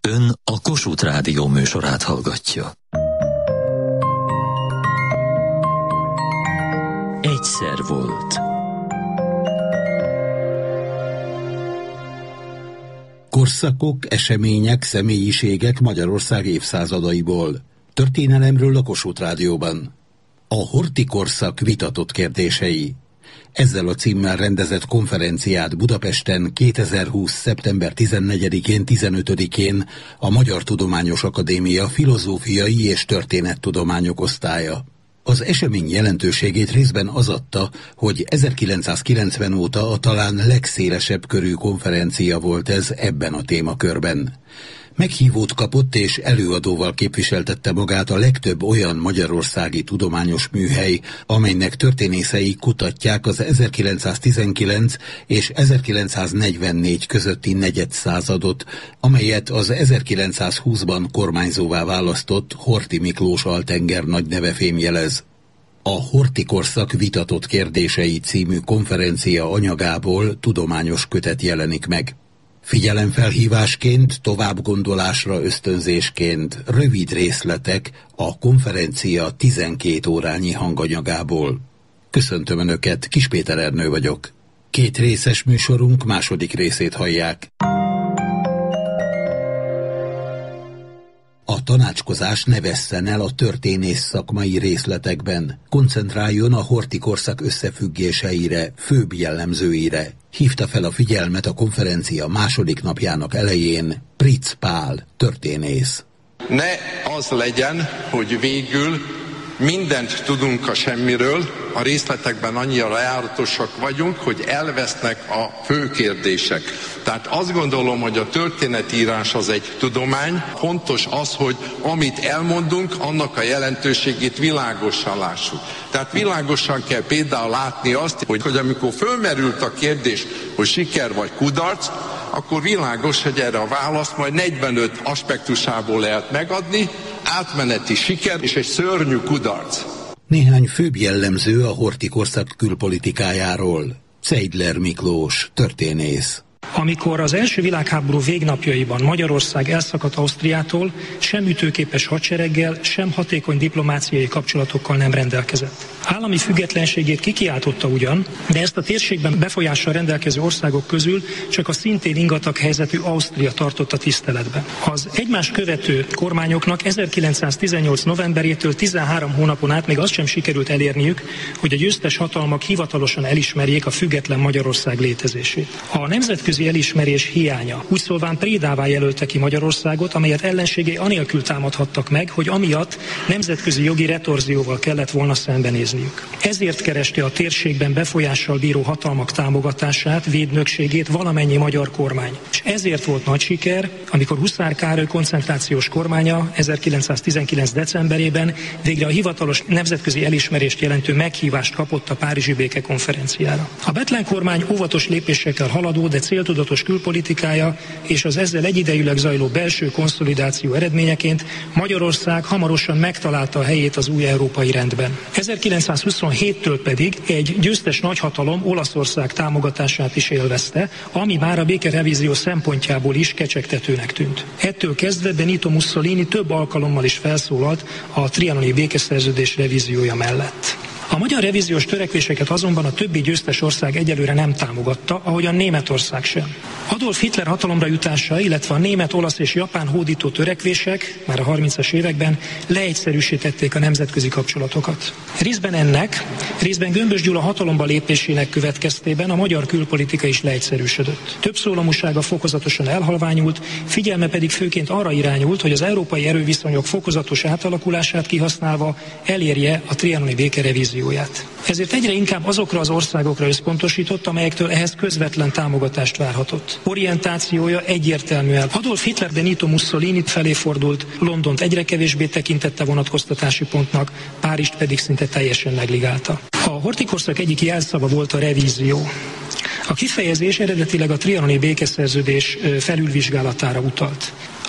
Ön a Kossuth Rádió műsorát hallgatja. Egyszer volt. Korszakok, események, személyiségek Magyarország évszázadaiból. Történelemről a Kossuth Rádióban. A Horthy korszak vitatott kérdései. Ezzel a címmel rendezett konferenciát Budapesten 2020. szeptember 14-én, 15-én a Magyar Tudományos Akadémia Filozófiai és Történettudományok osztálya. Az esemény jelentőségét részben az adta, hogy 1990 óta a talán legszélesebb körű konferencia volt ez ebben a témakörben. Meghívót kapott és előadóval képviseltette magát a legtöbb olyan magyarországi tudományos műhely, amelynek történészei kutatják az 1919 és 1944 közötti negyedszázadot, amelyet az 1920-ban kormányzóvá választott Horthy Miklós altenger nagyneve fémjelez. A Horthy korszak vitatott kérdései című konferencia anyagából tudományos kötet jelenik meg. Figyelemfelhívásként, továbbgondolásra ösztönzésként rövid részletek a konferencia 12 órányi hanganyagából. Köszöntöm Önöket, Kis Péter Ernő vagyok. 2 részes műsorunk második részét hallják. A tanácskozás ne vesszen el a történész szakmai részletekben, koncentráljon a Horthy korszak összefüggéseire, főbb jellemzőire. Hívta fel a figyelmet a konferencia második napjának elején Pritz Pál, történész. Ne az legyen, hogy végül mindent tudunk a semmiről, a részletekben annyira lejáratosak vagyunk, hogy elvesznek a fő kérdések. Tehát azt gondolom, hogy a történetírás az egy tudomány. Fontos az, hogy amit elmondunk, annak a jelentőségét világosan lássuk. Tehát világosan kell például látni azt, hogy amikor fölmerült a kérdés, hogy siker vagy kudarc, akkor világos, hogy erre a választ majd 45 aspektusából lehet megadni, átmeneti siker és egy szörnyű kudarc. Néhány főbb jellemző a Horthy korszak külpolitikájáról. Zeidler Miklós, történész. Amikor az első világháború végnapjaiban Magyarország elszakadt Ausztriától, sem ütőképes hadsereggel, sem hatékony diplomáciai kapcsolatokkal nem rendelkezett. Állami függetlenségét kikiáltotta ugyan, de ezt a térségben befolyással rendelkező országok közül csak a szintén ingatag helyzetű Ausztria tartotta tiszteletben. Az egymást követő kormányoknak 1918. novemberétől 13 hónapon át még azt sem sikerült elérniük, hogy a győztes hatalmak hivatalosan elismerjék a független Magyarország létezését. A nemzetközi elismerés hiánya úgy szólván prédává jelölte ki Magyarországot, amelyet ellenségei anélkül támadhattak meg, hogy amiatt nemzetközi jogi retorzióval kellett volna szembenézniük. Ezért kereste a térségben befolyással bíró hatalmak támogatását, védnökségét valamennyi magyar kormány. És ezért volt nagy siker, amikor Huszár Károly koncentrációs kormánya 1919. decemberében végre a hivatalos nemzetközi elismerést jelentő meghívást kapott a Párizsi békekonferenciára. A Bethlen kormány óvatos lépésekkel haladó, de céltudatos külpolitikája és az ezzel egyidejűleg zajló belső konszolidáció eredményeként Magyarország hamarosan megtalálta a helyét az új európai rendben. 1927-től pedig egy győztes nagyhatalom Olaszország támogatását is élvezte, ami már a békerevízió szempontjából is kecsegtetőnek tűnt. Ettől kezdve Benito Mussolini több alkalommal is felszólalt a trianoni békeszerződés revíziója mellett. A magyar revíziós törekvéseket azonban a többi győztes ország egyelőre nem támogatta, ahogyan Németország sem. Adolf Hitler hatalomra jutása, illetve a német, olasz és japán hódító törekvések már a 30-as években leegyszerűsítették a nemzetközi kapcsolatokat. Részben ennek, részben Gömbös Gyula hatalomba lépésének következtében a magyar külpolitika is leegyszerűsödött. Többszólamúsága fokozatosan elhalványult, figyelme pedig főként arra irányult, hogy az európai erőviszonyok fokozatos átalakulását kihasználva elérje a trianoni békerevíziót. Ezért egyre inkább azokra az országokra összpontosított, amelyektől ehhez közvetlen támogatást várhatott. Orientációja egyértelműen Adolf Hitler Benito Mussolini felé fordult, Londont egyre kevésbé tekintette vonatkoztatási pontnak, Párizst pedig szinte teljesen negligálta. A Horthy korszak egyik jelszava volt a revízió. A kifejezés eredetileg a trianoni békeszerződés felülvizsgálatára utalt.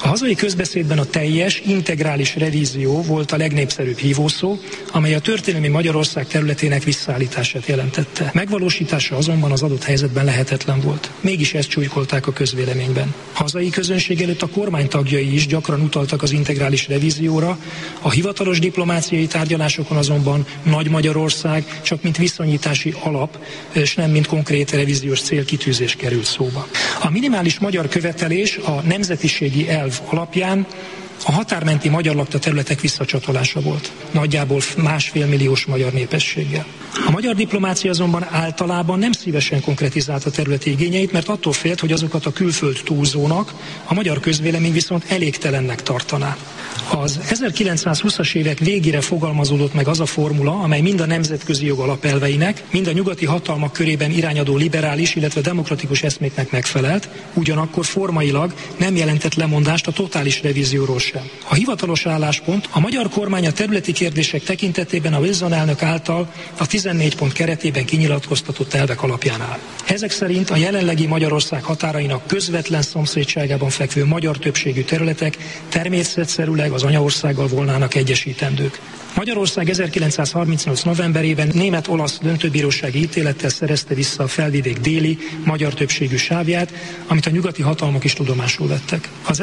A hazai közbeszédben a teljes, integrális revízió volt a legnépszerűbb hívószó, amely a történelmi Magyarország területének visszaállítását jelentette. Megvalósítása azonban az adott helyzetben lehetetlen volt. Mégis ezt súlykolták a közvéleményben. Hazai közönség előtt a kormány tagjai is gyakran utaltak az integrális revízióra, a hivatalos diplomáciai tárgyalásokon azonban Nagy Magyarország csak mint viszonyítási alap, és nem mint konkrét revíziós célkitűzés került szóba. A minimális magyar követelés a nemzetiségi elv alapján a határmenti magyar lakta területek visszacsatolása volt, nagyjából 1,5 milliós magyar népességgel. A magyar diplomácia azonban általában nem szívesen konkretizálta területi igényeit, mert attól félt, hogy azokat a külföld túlzónak, a magyar közvélemény viszont elégtelennek tartaná. Az 1920-as évek végére fogalmazódott meg az a formula, amely mind a nemzetközi jog alapelveinek, mind a nyugati hatalmak körében irányadó liberális, illetve demokratikus eszméknek megfelelt, ugyanakkor formailag nem jelentett lemondást a totális revízióról sem. A hivatalos álláspont a magyar kormány a területi kérdések tekintetében a Wilson elnök által a 14 pont keretében kinyilatkoztatott elvek alapján áll. Ezek szerint a jelenlegi Magyarország határainak közvetlen szomszédságában fekvő magyar többségű területek természetszerűleg az anyaországgal volnának egyesítendők. Magyarország 1938. novemberében német-olasz döntőbírósági ítélettel szerezte vissza a felvidék déli, magyar többségű sávját, amit a nyugati hatalmak is tudomásul vettek. Az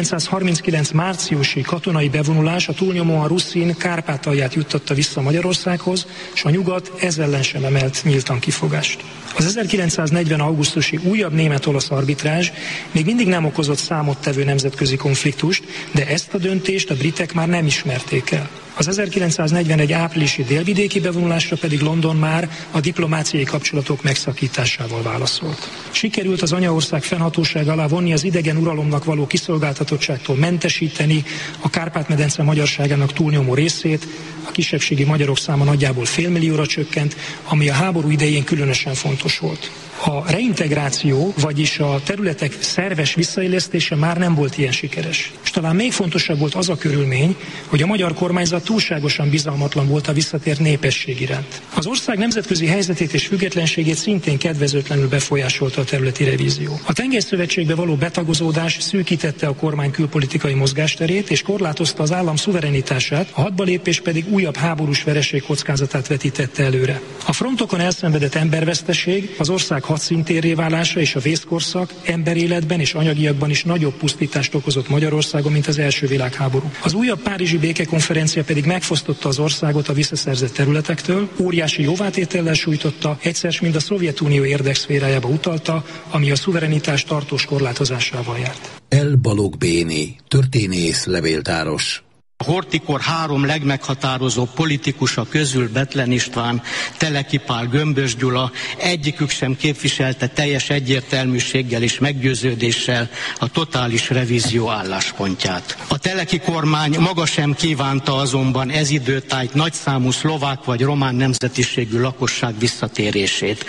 1939. márciusi katonai bevonulás a túlnyomóan ruszin Kárpátalját juttatta vissza Magyarországhoz, és a nyugat ez ellen sem emelt nyíltan kifogást. Az 1940. augusztusi újabb német-olasz arbitrázs még mindig nem okozott számottevő nemzetközi konfliktust, de ezt a döntést a britek már nem ismerték el. Az 1941. áprilisi délvidéki bevonulásra pedig London már a diplomáciai kapcsolatok megszakításával válaszolt. Sikerült az anyaország fennhatóság alá vonni az idegen uralomnak való kiszolgáltatottságtól mentesíteni a Kárpát-medence magyarságának túlnyomó részét, a kisebbségi magyarok száma nagyjából 500 000-ra csökkent, ami a háború idején különösen fontos volt. A reintegráció, vagyis a területek szerves visszaillesztése már nem volt ilyen sikeres. És talán még fontosabb volt az a körülmény, hogy a magyar kormányzat túlságosan bizalmatlan volt a visszatért népesség iránt. Az ország nemzetközi helyzetét és függetlenségét szintén kedvezőtlenül befolyásolta a területi revízió. A Tengerszövetségbe való betagozódás szűkítette a kormány külpolitikai mozgásterét és korlátozta az állam szuverenitását, a hadbalépés pedig újabb háborús vereség kockázatát vetítette előre. A frontokon elszenvedett emberveszteség, az ország hadszíntérré válása és a vészkorszak emberéletben és anyagiakban is nagyobb pusztítást okozott Magyarországon, mint az első világháború. Az újabb párizsi békekonferencia pedig megfosztotta az országot a visszaszerzett területektől, óriási jóvátétellel sújtotta, egyszer mind a Szovjetunió érdekszférájába utalta, ami a szuverenitás tartós korlátozásával járt. L. Balogh Béni, történész, levéltáros. A Horthy-kor 3 legmeghatározóbb politikusa közül Bethlen István, Teleki Pál, Gömbös Gyula egyikük sem képviselte teljes egyértelműséggel és meggyőződéssel a totális revízió álláspontját. A Teleki kormány maga sem kívánta azonban ez időtájt nagyszámú szlovák vagy román nemzetiségű lakosság visszatérését.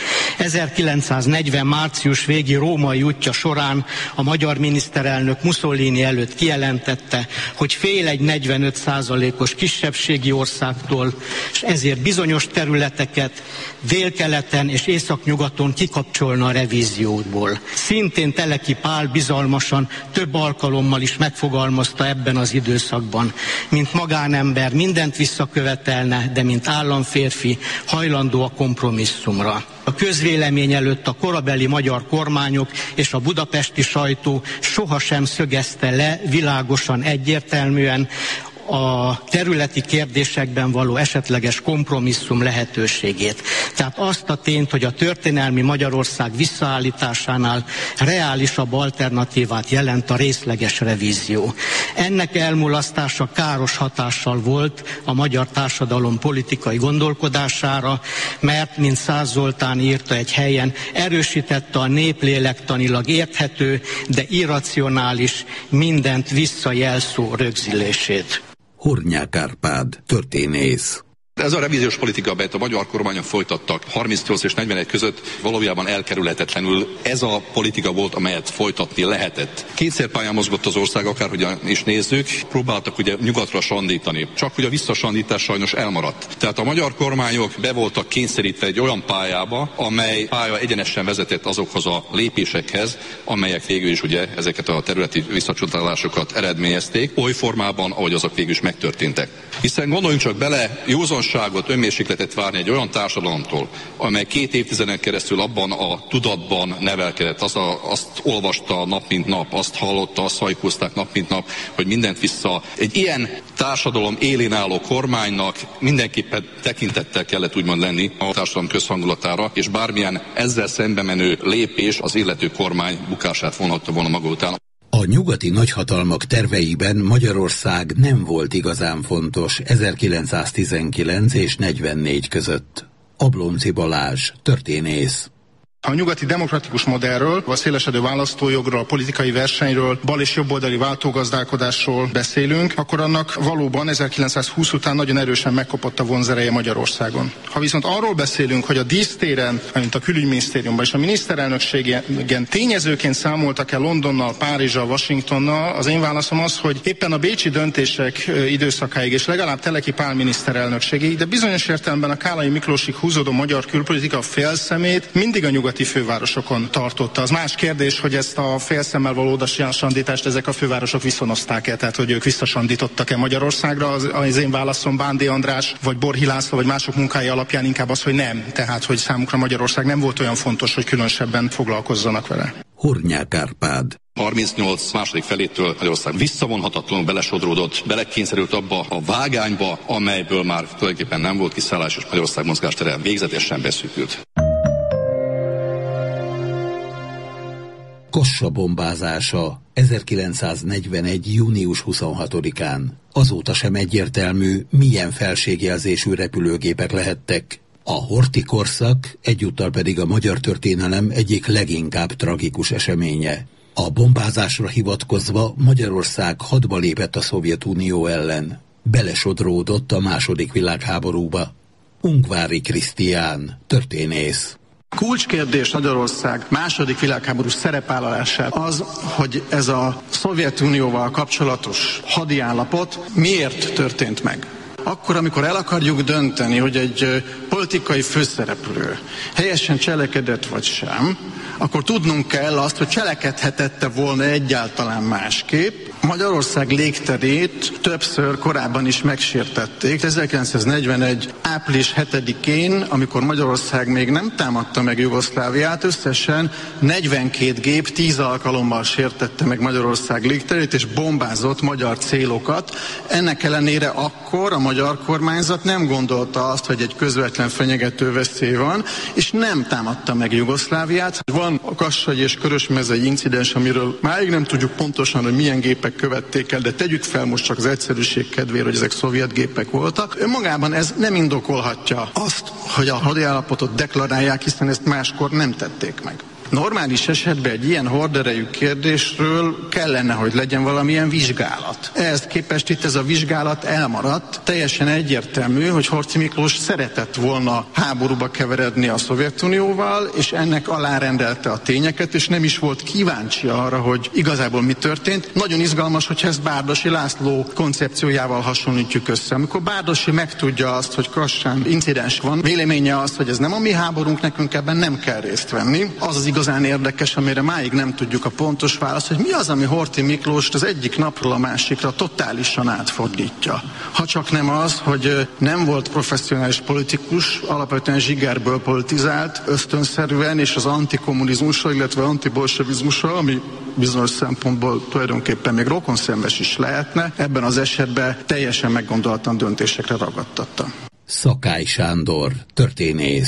1940. március végi római útja során a magyar miniszterelnök Mussolini előtt kijelentette, hogy fél egy 45%-os kisebbségi országtól, és ezért bizonyos területeket délkeleten és északnyugaton kikapcsolna a revízióból. Szintén Teleki Pál bizalmasan több alkalommal is megfogalmazta ebben az időszakban, mint magánember mindent visszakövetelne, de mint államférfi hajlandó a kompromisszumra. A közvélemény előtt a korabeli magyar kormányok és a budapesti sajtó sohasem szögezte le világosan, egyértelműen a területi kérdésekben való esetleges kompromisszum lehetőségét. Tehát azt a tényt, hogy a történelmi Magyarország visszaállításánál reálisabb alternatívát jelent a részleges revízió. Ennek elmulasztása káros hatással volt a magyar társadalom politikai gondolkodására, mert, mint Szász Zoltán írta egy helyen, erősítette a nép lélektanilag érthető, de irracionális, mindent visszajelszó rögzülését. Hornyák Árpád, történész. Ez a revíziós politika, amelyet a magyar kormányok folytattak 38 és 41 között, valójában elkerülhetetlenül ez a politika volt, amelyet folytatni lehetett. Kényszerpályán mozgott az ország, akárhogyan is nézzük, próbáltak ugye nyugatra sandítani. Csak hogy a visszasandítás sajnos elmaradt. Tehát a magyar kormányok be voltak kényszerítve egy olyan pályába, amely pálya egyenesen vezetett azokhoz a lépésekhez, amelyek végül is ugye ezeket a területi visszacsatolásokat eredményezték, oly formában, ahogy azok végül is megtörténtek. Hiszen gondoljunk csak bele, józanságot, önmérsékletet várni egy olyan társadalomtól, amely 2 évtizeden keresztül abban a tudatban nevelkedett, azt olvasta nap mint nap, azt hallotta, azt hajkózták nap mint nap, hogy mindent vissza. Egy ilyen társadalom élén álló kormánynak mindenképpen tekintettel kellett úgymond lenni a társadalom közhangulatára, és bármilyen ezzel szembe menő lépés az illető kormány bukását vonhatta volna maga után. A nyugati nagyhatalmak terveiben Magyarország nem volt igazán fontos 1919 és 44 között. Ablonczy Balázs, történész. Ha a nyugati demokratikus modellről, a szélesedő választójogról, a politikai versenyről, bal- és jobboldali váltógazdálkodásról beszélünk, akkor annak valóban 1920 után nagyon erősen megkopott a vonzereje Magyarországon. Ha viszont arról beszélünk, hogy a dísztéren, mint a külügyminisztériumban és a miniszterelnökségen tényezőként számoltak el Londonnal, Párizsal, Washingtonnal, az én válaszom az, hogy éppen a bécsi döntések időszakáig és legalább Teleki Pál miniszterelnökségéig, de bizonyos értelemben a Kállai Miklósig húzódó magyar külpolitika félszemét mindig a nyugati fővárosokon tartotta. Az más kérdés, hogy ezt a félszemmel való odasandítást ezek a fővárosok viszonozták-e, tehát hogy ők visszasandítottak-e Magyarországra. Az én válaszom Bándi András, vagy Borhi László, vagy mások munkája alapján inkább az, hogy nem. Tehát, hogy számukra Magyarország nem volt olyan fontos, hogy különösebben foglalkozzanak vele. Hornyák Árpád. 38 második felétől Magyarország visszavonhatatlanul belesodródott, belekényszerült abba a vágányba, amelyből már tulajdonképpen nem volt kiszállás, és Magyarország mozgástere végzetesen beszűkült. Kassa bombázása 1941. június 26-án. Azóta sem egyértelmű, milyen felségjelzésű repülőgépek lehettek. A horthy korszak, egyúttal pedig a magyar történelem egyik leginkább tragikus eseménye. A bombázásra hivatkozva Magyarország hadba lépett a Szovjetunió ellen. Belesodródott a II. Világháborúba. Ungvári Krisztián, történész. Kulcskérdés Magyarország második világháborús szerepvállalását az, hogy ez a Szovjetunióval kapcsolatos hadiállapot miért történt meg. Akkor, amikor el akarjuk dönteni, hogy egy politikai főszereplő helyesen cselekedett vagy sem, akkor tudnunk kell azt, hogy cselekedhetette volna egyáltalán másképp. Magyarország légterét többször korábban is megsértették. 1941. április 7-én, amikor Magyarország még nem támadta meg Jugoszláviát, összesen 42 gép 10 alkalommal sértette meg Magyarország légterét, és bombázott magyar célokat. Ennek ellenére akkor a magyar kormányzat nem gondolta azt, hogy egy közvetlen fenyegető veszély van, és nem támadta meg Jugoszláviát. Van a kassai és körösmezei incidens, amiről máig nem tudjuk pontosan, hogy milyen gépek követték el, de tegyük fel most csak az egyszerűség kedvére, hogy ezek szovjet gépek voltak. Önmagában ez nem indokolhatja azt, hogy a hadiállapotot deklarálják, hiszen ezt máskor nem tették meg. Normális esetben egy ilyen horderejű kérdésről kellene, hogy legyen valamilyen vizsgálat. Ehhez képest itt ez a vizsgálat elmaradt. Teljesen egyértelmű, hogy Horthy Miklós szeretett volna háborúba keveredni a Szovjetunióval, és ennek alárendelte a tényeket, és nem is volt kíváncsi arra, hogy igazából mi történt. Nagyon izgalmas, hogyha ezt Bárdossy László koncepciójával hasonlítjuk össze. Amikor Bárdossy megtudja azt, hogy Kassán incidens van, véleménye az, hogy ez nem a mi háborunk, nekünk ebben nem kell részt venni. Az igazán érdekes, amire máig nem tudjuk a pontos választ, hogy mi az, ami Horthy Miklóst az egyik napról a másikra totálisan átfordítja. Ha csak nem az, hogy nem volt professzionális politikus, alapvetően zsigerből politizált, ösztönszerűen, és az antikommunizmusra, illetve antibolsevizmusra, ami bizonyos szempontból tulajdonképpen még rokonszembes is lehetne, ebben az esetben teljesen meggondolatlan döntésekre ragadtatta. Szakály Sándor, történész.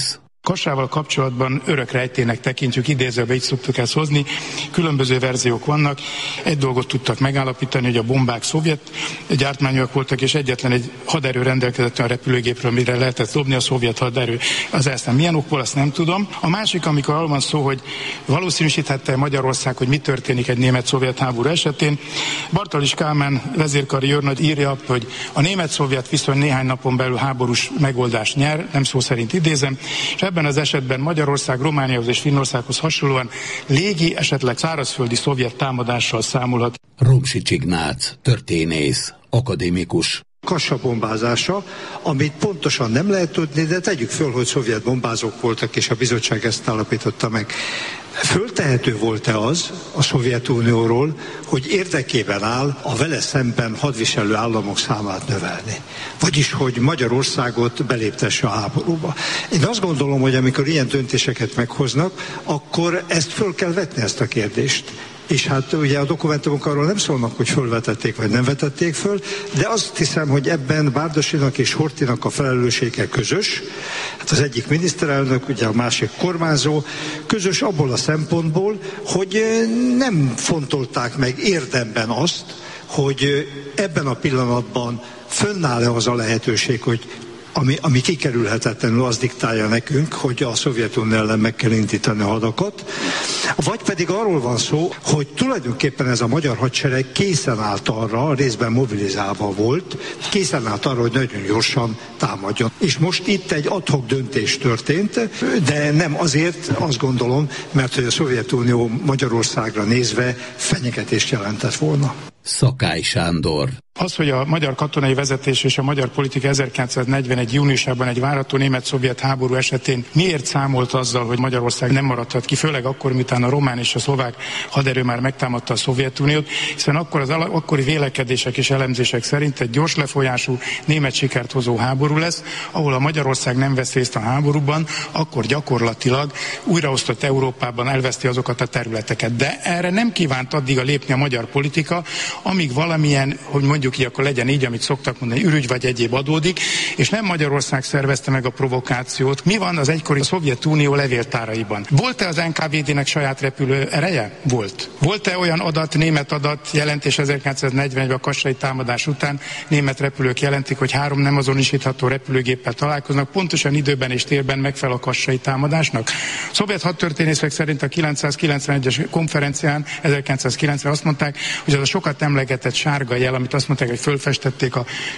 Kassával kapcsolatban örök rejtének tekintjük, idézőbe így szoktuk ezt hozni, különböző verziók vannak. Egy dolgot tudtak megállapítani, hogy a bombák szovjet gyártmányúak voltak, és egyetlen egy haderő rendelkezett olyan repülőgépről, amire lehetett dobni, a szovjet haderő. Az aztán milyen okból, azt nem tudom. A másik, amikor arról van szó, hogy valószínűsíthette Magyarország, hogy mi történik egy német-szovjet háború esetén. Bartalis Kálmán vezérkari őrnagy írja, hogy a német-szovjet viszony néhány napon belül háborús megoldást nyer, nem szó szerint idézem, és ebben az esetben Magyarország Romániához és Finnországhoz hasonlóan légi, esetleg szárazföldi szovjet támadással számolhat. Romsics Ignác, történész, akadémikus. Kassa bombázása, amit pontosan nem lehet tudni, de tegyük föl, hogy szovjet bombázók voltak, és a bizottság ezt állapította meg. Föltehető volt-e az a Szovjetunióról, hogy érdekében áll a vele szemben hadviselő államok számát növelni? Vagyis, hogy Magyarországot beléptesse a háborúba. Én azt gondolom, hogy amikor ilyen döntéseket meghoznak, akkor ezt föl kell vetni, ezt a kérdést. És hát ugye a dokumentumok arról nem szólnak, hogy fölvetették vagy nem vetették föl, de azt hiszem, hogy ebben Bárdosinak és Horthynak a felelőssége közös. Hát az egyik miniszterelnök, ugye a másik kormányzó, közös abból a szempontból, hogy nem fontolták meg érdemben azt, hogy ebben a pillanatban fönnáll-e az a lehetőség, hogy ami kikerülhetetlenül az diktálja nekünk, hogy a Szovjetunió ellen meg kell indítani a hadakat, vagy pedig arról van szó, hogy tulajdonképpen ez a magyar hadsereg készen állt arra, részben mobilizálva volt, készen állt arra, hogy nagyon gyorsan támadjon. És most itt egy ad hoc döntés történt, de nem azért, azt gondolom, mert hogy a Szovjetunió Magyarországra nézve fenyegetést jelentett volna. Szakály Sándor. Az, hogy a magyar katonai vezetés és a magyar politika 1941. júniusában egy várható német-szovjet háború esetén miért számolt azzal, hogy Magyarország nem maradhat ki, főleg akkor, miután a román és a szlovák haderő már megtámadta a Szovjetuniót, hiszen akkor az akkori vélekedések és elemzések szerint egy gyors lefolyású német sikert hozó háború lesz, ahol a Magyarország nem vesz részt a háborúban, akkor gyakorlatilag újraosztott Európában elveszti azokat a területeket. De erre nem kívánt addig lépni a magyar politika, amíg valamilyen, hogy mondjuk így, akkor legyen így, amit szoktak mondani, ürügy vagy egyéb adódik, és nem Magyarország szervezte meg a provokációt. Mi van az egykori Szovjetunió levéltáraiban? Volt-e az NKVD-nek saját repülő ereje? Volt. Volt-e olyan adat, német adat jelentés 1941-ben a kassai támadás után német repülők jelentik, hogy 3 nem azonosítható repülőgéppel találkoznak, pontosan időben és térben megfelel a kassai támadásnak? Szovjet hadtörténészek szerint a 991-es konferencián 1990 azt mondták, hogy az a sokat emlegetett sárga jel, amit azt mondták, hogy fölfestették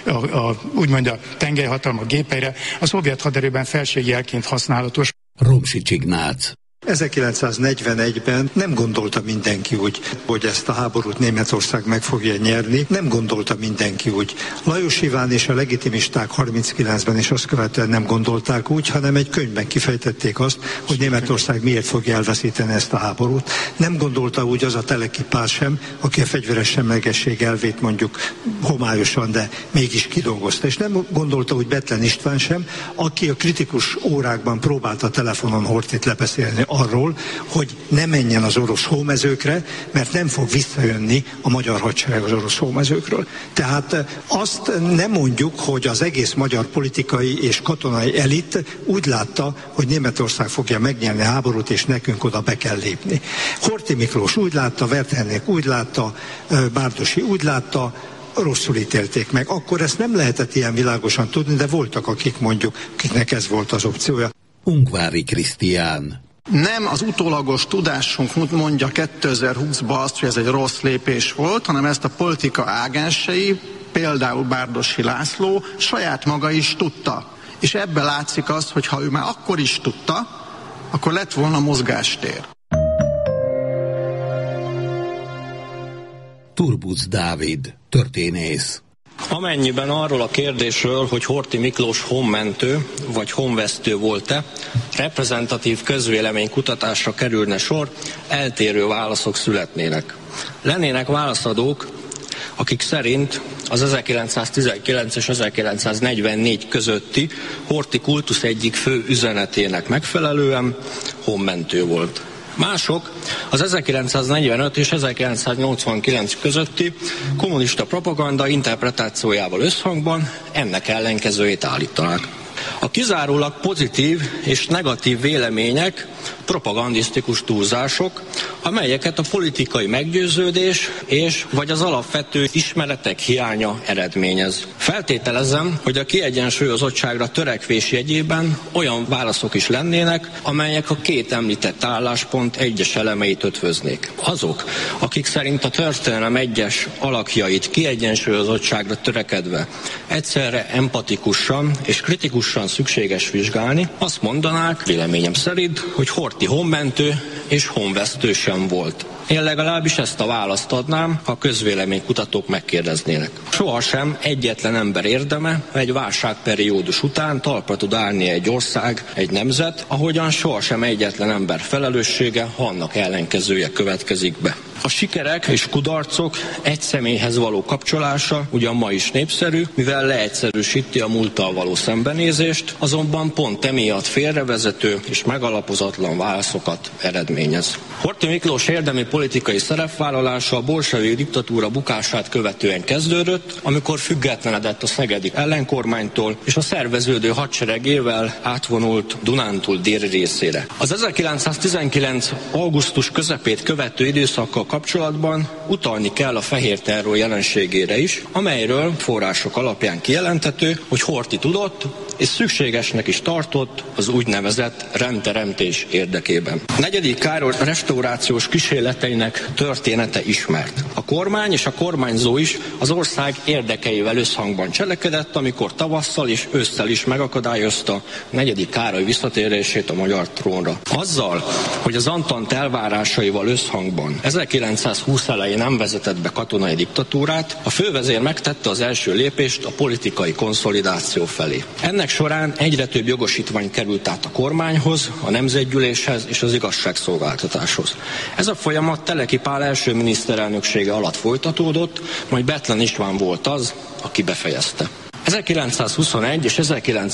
úgymond a tengelyhatalmak gépeire, a szovjet haderőben felségjelként használatos. Romsics Ignác. 1941-ben nem gondolta mindenki úgy, hogy ezt a háborút Németország meg fogja nyerni. Nem gondolta mindenki úgy. Lajos Iván és a legitimisták 39-ben és azt követően nem gondolták úgy, hanem egy könyvben kifejtették azt, hogy Németország miért fogja elveszíteni ezt a háborút. Nem gondolta úgy az a Teleki Pál sem, aki a fegyveres semlegesség elvét mondjuk homályosan, de mégis kidolgozta. És nem gondolta úgy Bethlen István sem, aki a kritikus órákban próbálta telefonon Horthyt lebeszélni arról, hogy ne menjen az orosz hómezőkre, mert nem fog visszajönni a magyar hadsereg az orosz hómezőkről. Tehát azt nem mondjuk, hogy az egész magyar politikai és katonai elit úgy látta, hogy Németország fogja megnyerni a háborút, és nekünk oda be kell lépni. Horthy Miklós úgy látta, Wertherék úgy látta, Bárdossy úgy látta, rosszul ítélték meg. Akkor ezt nem lehetett ilyen világosan tudni, de voltak, akiknek ez volt az opciója. Ungvári Krisztián. Nem az utólagos tudásunk mondja 2020-ban azt, hogy ez egy rossz lépés volt, hanem ezt a politika ágensei, például Bárdossy László saját maga is tudta. És ebben látszik az, hogy ha ő már akkor is tudta, akkor lett volna mozgástér. Turbusz Dávid, történész. Amennyiben arról a kérdésről, hogy Horthy Miklós honmentő vagy honvesztő volt-e, reprezentatív közvéleménykutatásra kerülne sor, eltérő válaszok születnének. Lennének válaszadók, akik szerint az 1919 és 1944 közötti Horthy kultusz egyik fő üzenetének megfelelően honmentő volt. Mások az 1945 és 1989 közötti kommunista propaganda interpretációjával összhangban ennek ellenkezőjét állítanák. A kizárólag pozitív és negatív vélemények propagandisztikus túlzások, amelyeket a politikai meggyőződés és vagy az alapvető ismeretek hiánya eredményez. Feltételezem, hogy a kiegyensúlyozottságra törekvés jegyében olyan válaszok is lennének, amelyek a két említett álláspont egyes elemeit ötvöznék. Azok, akik szerint a történelem egyes alakjait kiegyensúlyozottságra törekedve egyszerre empatikusan és kritikusan szükséges vizsgálni, azt mondanák, véleményem szerint, hogy Horthy honmentő és honvesztő sem volt. Én legalábbis ezt a választ adnám, ha közvéleménykutatók megkérdeznének. Sohasem egyetlen ember érdeme egy válságperiódus után talpra tud állni egy ország, egy nemzet, ahogyan sohasem egyetlen ember felelőssége, ha annak ellenkezője következik be. A sikerek és kudarcok egy személyhez való kapcsolása ugyan ma is népszerű, mivel leegyszerűsíti a múlttal való szembenézést, azonban pont emiatt félrevezető és megalapozatlan válaszokat eredményez. Horthy Miklós érdemi politikai szerepvállalása a bolsevik diktatúra bukását követően kezdődött, amikor függetlenedett a szegedi ellenkormánytól és a szerveződő hadseregével átvonult Dunántúl déli részére. Az 1919. augusztus közepét követő időszakkal kapcsolatban utalni kell a fehér terror jelenségére is, amelyről források alapján kijelenthető, hogy Horthy tudott és szükségesnek is tartott az úgynevezett rendteremtés érdekében. Negyedik Károly restaurációs kísérleteinek története ismert. A kormány és a kormányzó is az ország érdekeivel összhangban cselekedett, amikor tavasszal és ősszel is megakadályozta negyedik Károly visszatérését a magyar trónra. Azzal, hogy az Antant elvárásaival összhangban 1920 elején nem vezetett be katonai diktatúrát, a fővezér megtette az első lépést a politikai konszolidáció felé. Ennek során egyre több jogosítvány került át a kormányhoz, a nemzetgyűléshez és az igazságszolgáltatáshoz. Ez a folyamat Teleki Pál első miniszterelnöksége alatt folytatódott, majd Bethlen István volt az, aki befejezte. 1921 és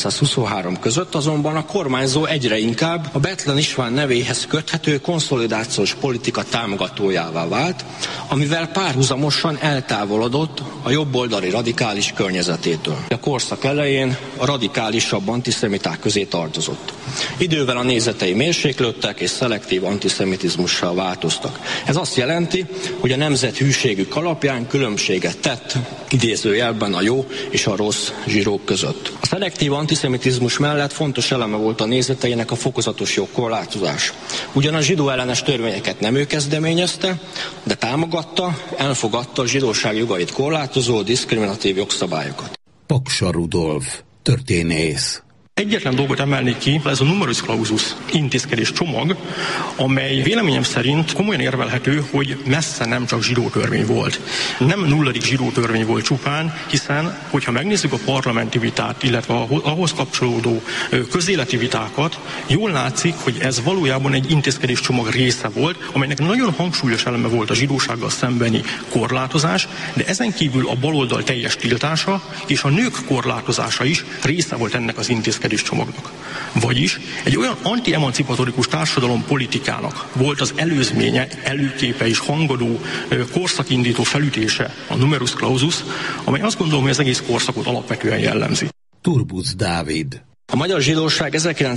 1923 között azonban a kormányzó egyre inkább a Bethlen István nevéhez köthető konszolidációs politika támogatójává vált, amivel párhuzamosan eltávolodott a jobboldali radikális környezetétől. A korszak elején a radikálisabb antiszemiták közé tartozott. Idővel a nézetei mérséklődtek és szelektív antiszemitizmussal változtak. Ez azt jelenti, hogy a nemzet hűségük alapján különbséget tett, idézőjelben a jó és a rossz zsírók között. A szelektív antiszemitizmus mellett fontos eleme volt a nézeteinek a fokozatos jogkorlátozás. Ugyan a zsidó ellenes törvényeket nem ő kezdeményezte, de támogatta, elfogadta a zsidóság jogait korlátozó diszkriminatív jogszabályokat. Paksa Rudolf, történész. Egyetlen dolgot emelnék ki, ez a numerus clausus intézkedés csomag, amely véleményem szerint komolyan érvelhető, hogy messze nem csak zsidó törvény volt. Nem nulladik zsidó törvény volt csupán, hiszen, hogyha megnézzük a parlamenti vitát, illetve ahhoz kapcsolódó közéleti vitákat, jól látszik, hogy ez valójában egy intézkedés csomag része volt, amelynek nagyon hangsúlyos eleme volt a zsidósággal szembeni korlátozás, de ezen kívül a baloldal teljes tiltása és a nők korlátozása is része volt ennek az intézkedés csomagnak. Vagyis egy olyan anti-emancipatorikus társadalompolitikának volt az előzménye, előképe és hangadó korszakindító felütése a numerus clausus, amely azt gondolom, hogy az egész korszakot alapvetően jellemzi. Turbusz Dávid. A magyar zsidóság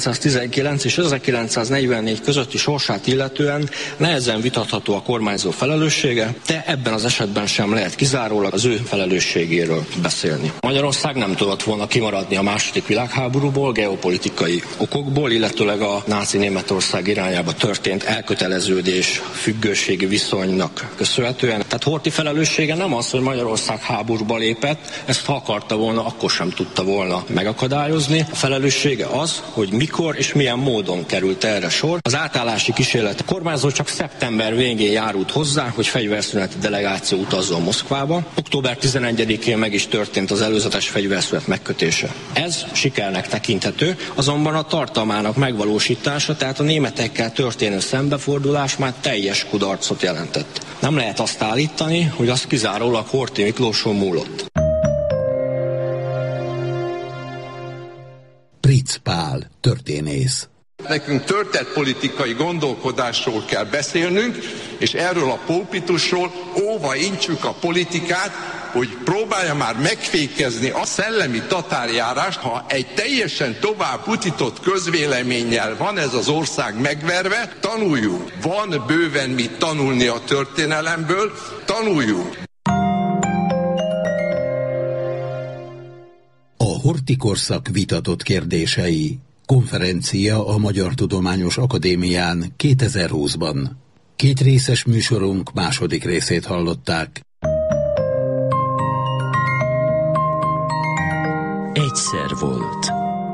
1919 és 1944 közötti sorsát illetően nehezen vitatható a kormányzó felelőssége, de ebben az esetben sem lehet kizárólag az ő felelősségéről beszélni. Magyarország nem tudott volna kimaradni a II. Világháborúból, geopolitikai okokból, illetőleg a náci Németország irányába történt elköteleződés függőségi viszonynak köszönhetően. Tehát Horthy felelőssége nem az, hogy Magyarország háborúba lépett, ezt ha akarta volna, akkor sem tudta volna megakadályozni. A felelőssége az, hogy mikor és milyen módon került erre sor. Az átállási kísérlet kormányzó csak szeptember végén járult hozzá, hogy fegyverszüneti delegáció utazzon Moszkvába. Október 11-én meg is történt az előzetes fegyverszünet megkötése. Ez sikernek tekinthető, azonban a tartalmának megvalósítása, tehát a németekkel történő szembefordulás már teljes kudarcot jelentett. Nem lehet azt állítani, hogy az kizárólag Horthy Miklóson múlott. Pritz Pál, történész. Nekünk történet politikai gondolkodásról kell beszélnünk, és erről a pulpitusról óva intsük a politikát, hogy próbálja már megfékezni a szellemi tatárjárást, ha egy teljesen tovább butított közvéleménnyel van ez az ország megverve, tanuljunk. Van bőven mit tanulni a történelemből, tanuljunk. A Horthy-korszak vitatott kérdései. Konferencia a Magyar Tudományos Akadémián 2020-ban. 2 részes műsorunk második részét hallották. Egyszer volt.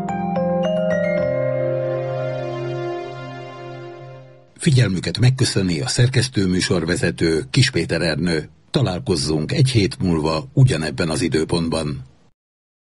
Figyelmüket megköszöni a szerkesztőműsorvezető Kiss Péter Ernő. Találkozzunk egy hét múlva ugyanebben az időpontban.